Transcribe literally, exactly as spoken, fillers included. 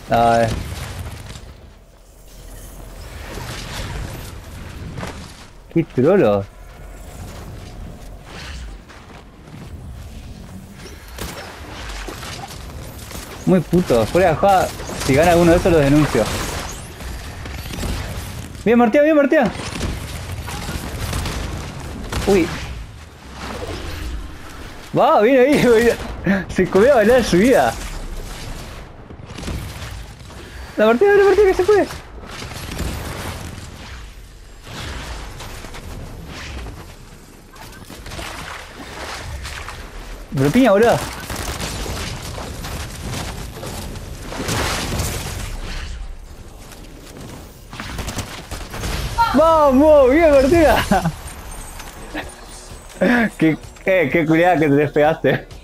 Ay. Qué trolo. Muy puto. Fuera de joda, si gana alguno de esos los denuncio. Bien, Martín, bien, Martín. Uy. Va, viene ahí, viene. Se comió a bailar su vida. La Martín, la Martín, que se fue. Pero piña, boludo. ¡Vamos! ¡Bien, Martina! ¡Qué, qué, qué culiada que te despegaste!